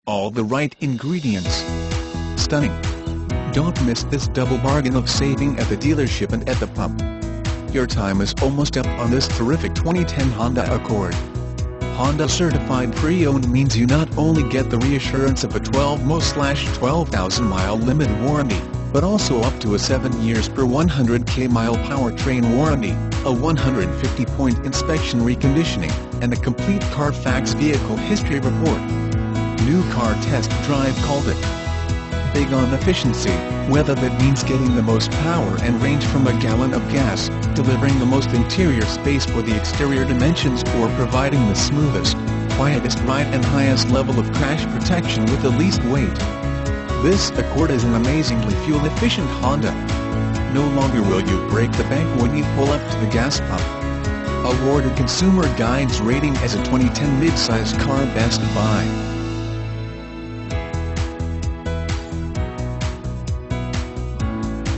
all the right ingredients. Stunning. Don't miss this double bargain of saving at the dealership and at the pump. Your time is almost up on this terrific 2010 Honda Accord. Honda Certified Pre-Owned means you not only get the reassurance of a 12,000 mile limited warranty, but also up to a 7 years per 100k mile powertrain warranty, a 150-point inspection reconditioning, and a complete Carfax vehicle history report. New Car Test Drive called it big on efficiency, whether that means getting the most power and range from a gallon of gas, delivering the most interior space for the exterior dimensions, or providing the smoothest, quietest ride and highest level of crash protection with the least weight. This Accord is an amazingly fuel-efficient Honda. No longer will you break the bank when you pull up to the gas pump. Awarded Consumer Guide's rating as a 2010 midsize car Best Buy.